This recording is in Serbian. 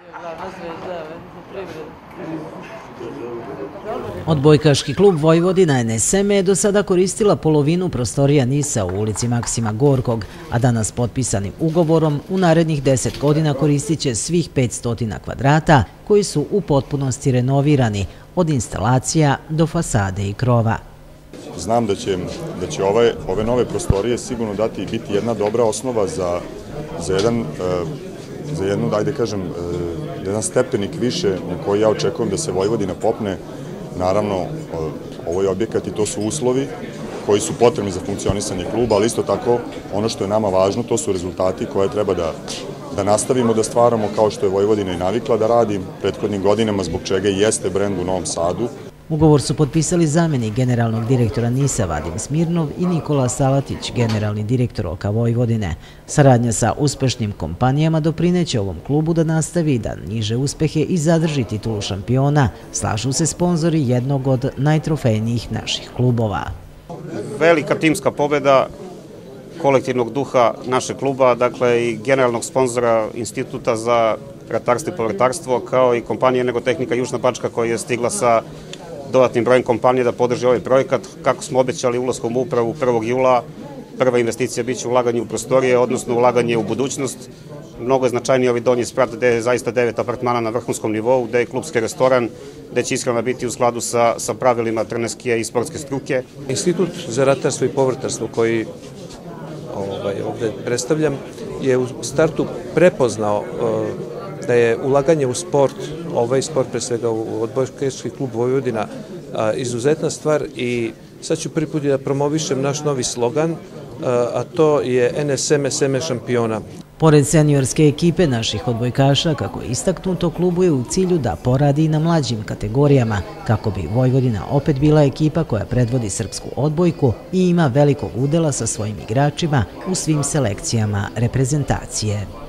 Odbojkaški klub Vojvodina NSM je do sada koristila polovinu prostorija NIS-a u ulici Maksima Gorkog, a danas potpisanim ugovorom u narednih 10 godina koristit će svih 500 kvadrata koji su u potpunosti renovirani, od instalacija do fasade i krova. Znam da će ove nove prostorije sigurno dati i biti jedna dobra osnova za jednu, da kažem, jedan stepenik više na koji ja očekujem da se Vojvodina popne. Naravno, ovo je objekat i to su uslovi koji su potrebni za funkcionisanje kluba, ali isto tako ono što je nama važno, to su rezultati koje treba da nastavimo da stvaramo kao što je Vojvodina i navikla da radi prethodnim godinama, zbog čega i jeste brend u Novom Sadu. Ugovor su potpisali zamenik generalnog direktora NIS-a Vadim Smirnov i Nikola Salatić, generalni direktor OK Vojvodine. Saradnja sa uspešnim kompanijama doprineće ovom klubu da nastavi da niže uspehe i zadrži titulu šampiona, slažu se sponzori jednog od najtrofejnijih naših klubova. Velika timska pobjeda kolektivnog duha našeg kluba, dakle i generalnog sponzora Instituta za ratarstvo i povrtarstvo, kao i kompanije Energotehnika Južna Bačka koja je stigla sa dodatnim brojem kompanije da podrži ovaj projekat. Kako smo obećali ulaskom u upravu 1. jula, prva investicija biće ulaganje u prostorije, odnosno ulaganje u budućnost. Mnogo je značajniji ovaj donji sprat gde je zaista 9 apartmana na vrhunskom nivou, gde je klubski restoran, gde će ishrana biti u skladu sa pravilima trenerske i sportske struke. Institut za ratarstvo i povrtarstvo koji ovde predstavljam je u startu prepoznao da je ulaganje u sport, ovaj sport pre svega u Odbojkaški klub Vojvodina, izuzetna stvar i sad ću prvi put da promovišem naš novi slogan, a to je NSM SM šampiona. Pored seniorske ekipe naših odbojkaša, kako je istaknuto, klubu je u cilju da poradi i na mlađim kategorijama, kako bi Vojvodina opet bila ekipa koja predvodi srpsku odbojku i ima velikog udela sa svojim igračima u svim selekcijama reprezentacije.